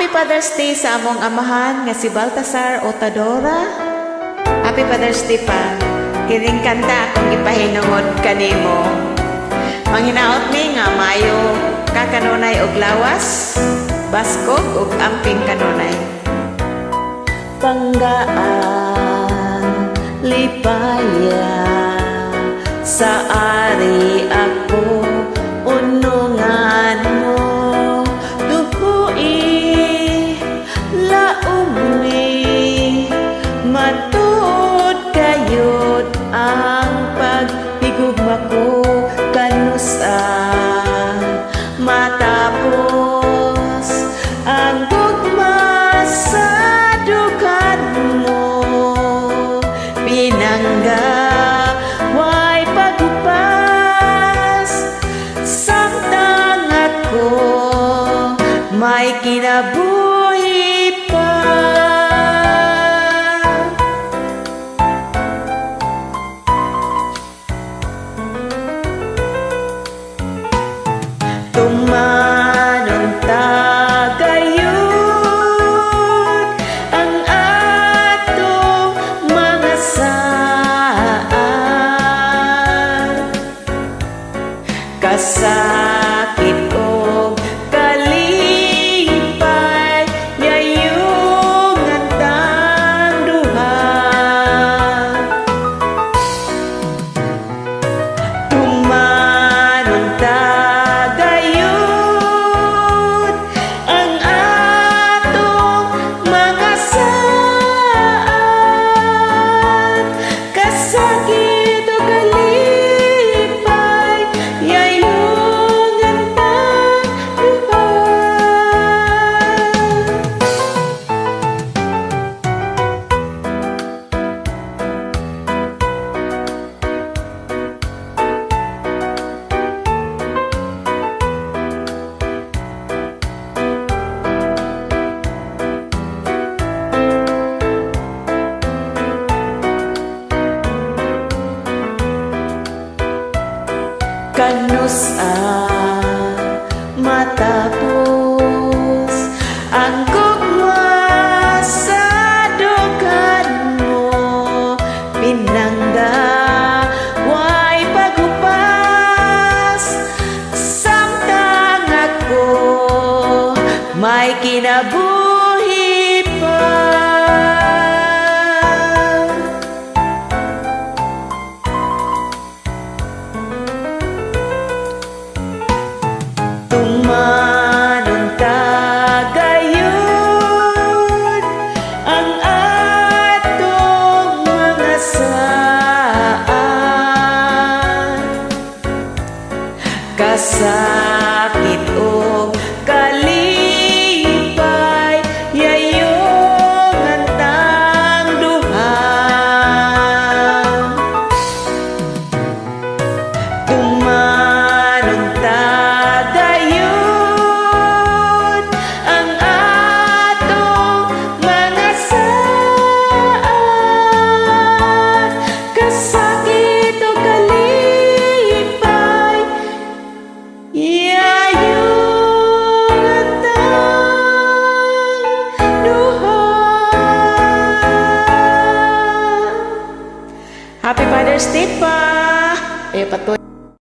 Happy Father's Day sa among amahan nga si Baltasar Otadora. Happy Father's Day pa. Kining kanta akong ipahinungod kanimo. Manghinaot ni nga mayo kakanunay og lawas, baskog ug amping kanunay. Panggaan, lipaya, sa ari ako, unungan mo, duhui, laumi, matud kayod ang pagtigugma ko, kanusa, matapos ang gugma sa dukan mo, pinangga way pagupas, samtang ako may kinabuhi pa. Tumanon tagayod ang atong mga saan, kasakit o kalipay yayong antang duha. Tumanon tagayod ang atong mga saan, kasakit o kalipay yayong antang duha. Kanusa matapos ang gugma sa dukan mo, pinangga way pagupas, samtang ako may kinabuhi pa. Tumanon tagayod ang atong mga saan, kasakit o kalipay yayong antang duha. Tumanon tagayod ang atong mga saan, kasakit o kalipay yayong antang duha. Happy Father's Day pa! Patuloy.